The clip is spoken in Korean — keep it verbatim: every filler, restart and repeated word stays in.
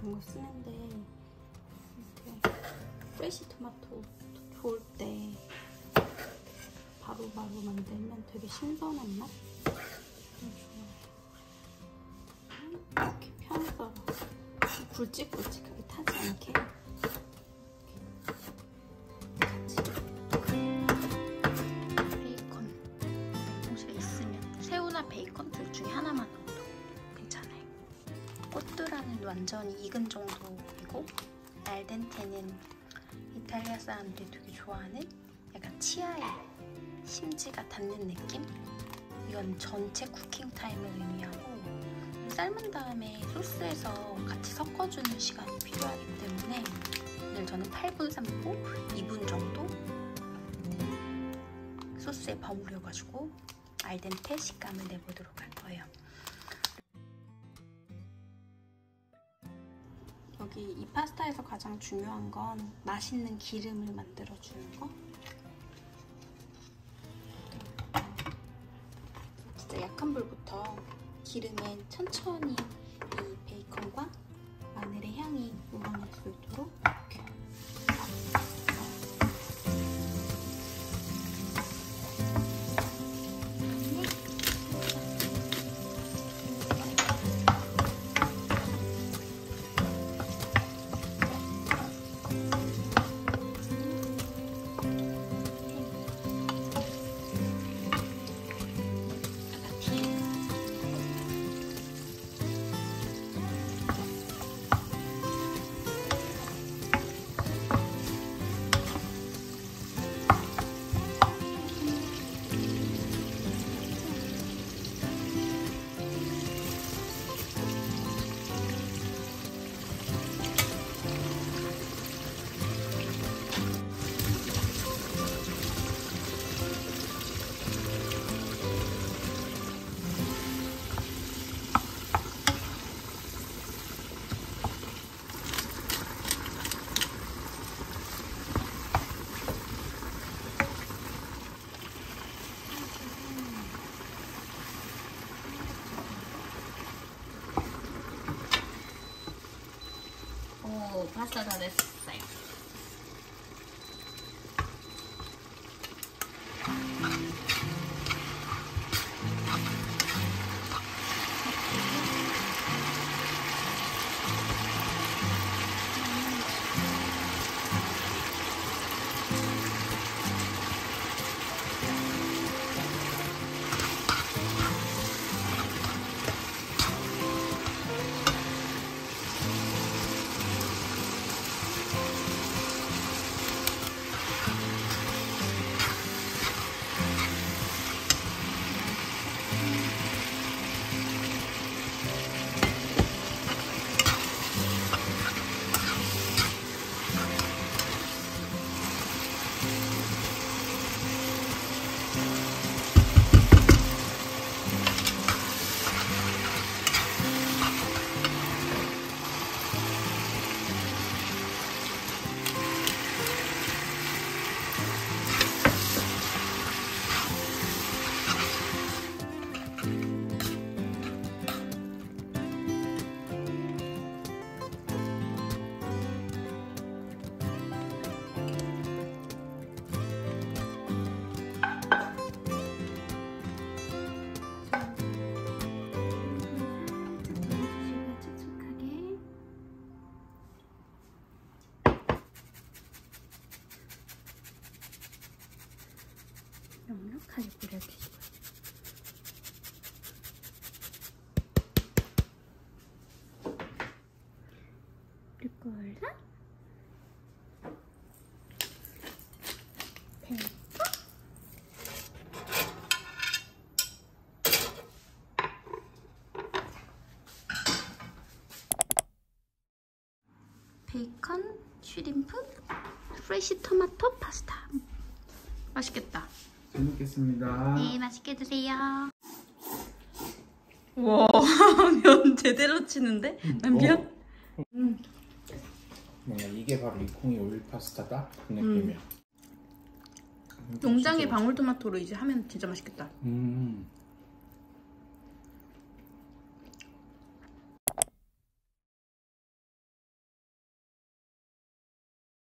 같은 걸 쓰는데 이렇게 프레시 토마토 좋을 때 바로바로 바로 만들면 되게 신선한 맛? 이렇게 편해서 굵직굵직하게 타지 않게 베이컨 냉동실에 있으면 새우나 베이컨 둘 중에 하나만 넣어도 괜찮아요. 꼬뚜라는 완전히 익은 정도이고 알덴테는 이탈리아 사람들이 되게 좋아하는 약간 치아에 심지가 닿는 느낌? 이건 전체 쿠킹 타임을 의미하고 삶은 다음에 소스에서 같이 섞어주는 시간이 필요하기 때문에 오늘 저는 팔 분 삶고 이 분 정도 소스에 버무려가지고 알덴테 식감을 내보도록 할 거예요. 여기 이 파스타에서 가장 중요한 건 맛있는 기름을 만들어주는 거. 진짜 약한 불부터 기름에 천천히 이 베이컨과 마늘의 향이 우러날 수 있도록 이렇게. 파스타 다 됐어요. 넉넉하게 뿌려주시고요. 루꼴라, 페퍼, 베이컨, 슈림프, 프레시 토마토 파스타. 맛있겠다. 잘 먹겠습니다. 네, 맛있게 드세요. 와, 면 제대로 치는데? 난 면? 어. 음. 뭔가 이게 바로 이콩이 오일 파스타다? 그 느낌이야. 음. 농장의 방울토마토로 이제 하면 진짜 맛있겠다. 음.